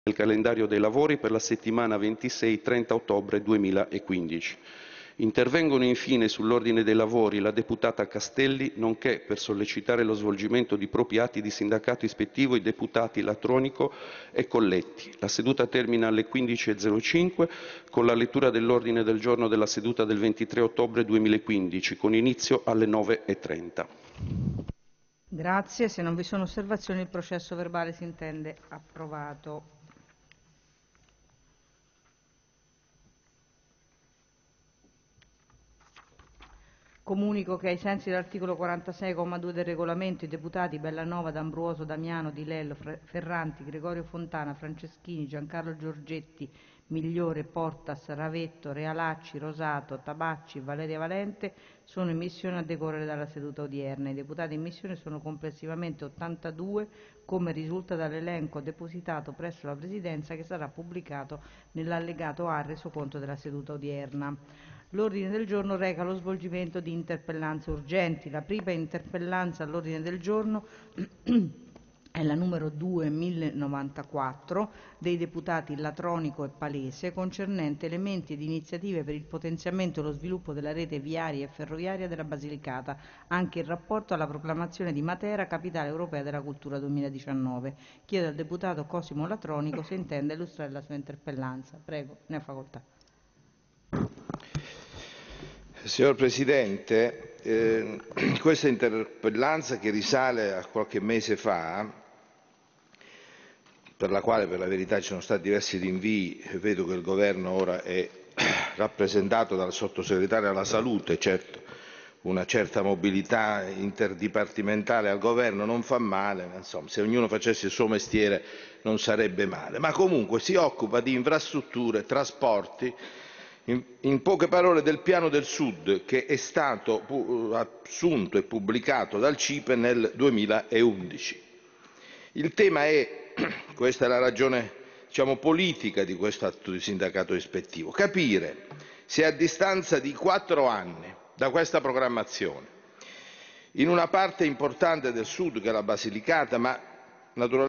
nel calendario dei lavori per la settimana 26-30 ottobre 2015. Intervengono infine sull'ordine dei lavori la deputata Castelli, nonché per sollecitare lo svolgimento di propri atti di sindacato ispettivo i deputati Latronico e Colletti. La seduta termina alle 15.05 con la lettura dell'ordine del giorno della seduta del 23 ottobre 2015, con inizio alle 9.30. Grazie. Se non vi sono osservazioni, il processo verbale si intende approvato. Comunico che ai sensi dell'articolo 46,2 del regolamento i deputati Bellanova, D'Ambruoso, Damiano, Di Lello, Ferranti, Gregorio Fontana, Franceschini, Giancarlo Giorgetti, Migliore, Portas, Ravetto, Realacci, Rosato, Tabacci, Valeria Valente sono in missione a decorrere dalla seduta odierna. I deputati in missione sono complessivamente 82, come risulta dall'elenco depositato presso la Presidenza, che sarà pubblicato nell'allegato A al resoconto della seduta odierna. L'ordine del giorno reca lo svolgimento di interpellanze urgenti. La prima interpellanza all'ordine del giorno è la numero 2094 dei deputati Latronico e Palese, concernente elementi ed iniziative per il potenziamento e lo sviluppo della rete viaria e ferroviaria della Basilicata, anche in rapporto alla proclamazione di Matera capitale europea della cultura 2019. Chiedo al deputato Cosimo Latronico se intende illustrare la sua interpellanza. Prego, ne ha facoltà. Signor Presidente, questa interpellanza, che risale a qualche mese fa, per la quale per la verità ci sono stati diversi rinvii, vedo che il Governo ora è rappresentato dal Sottosegretario alla Salute, certo una certa mobilità interdipartimentale al Governo non fa male, ma insomma, se ognuno facesse il suo mestiere non sarebbe male, ma comunque si occupa di infrastrutture, trasporti, in poche parole del Piano del Sud, che è stato assunto e pubblicato dal CIPE nel 2011. Il tema è, questa è la ragione diciamo politica di questo atto di sindacato ispettivo, capire se a distanza di 4 anni da questa programmazione, in una parte importante del Sud che è la Basilicata, ma naturalmente